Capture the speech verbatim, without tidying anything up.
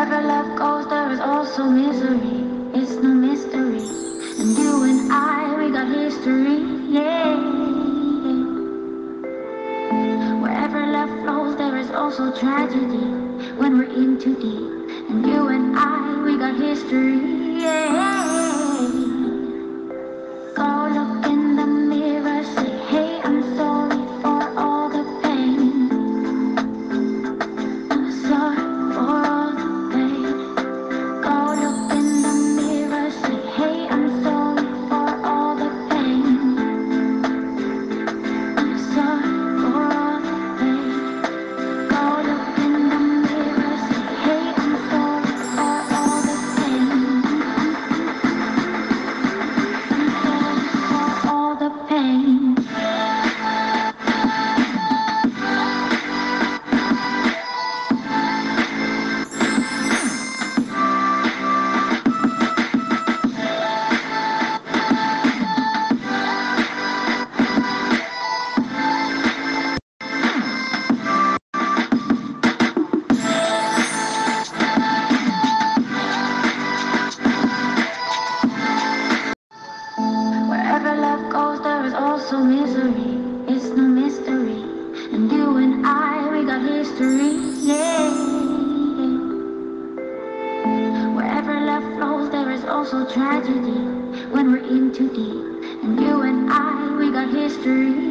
Wherever love goes, there is also misery. It's no mystery. And you and I, we got history. Yeah. Wherever love flows, there is also tragedy. When we're in too deep. And you and I, we got history. Yeah. Go look in the mirror, say, hey, I'm sorry for all the pain. I'm sorry for all the pain. Go look in the mirror, say, hey, I'm sorry for all the pain. I'm sorry for all the pain. Go look in the mirror, say, hey, I'm sorry for all the pain. I'm sorry for all the pain. Wherever love goes, there is also misery. It's no mystery. And you and I, we got history. Yeah. Wherever love flows, there is also tragedy. When we're in too deep. And you and I, we got history.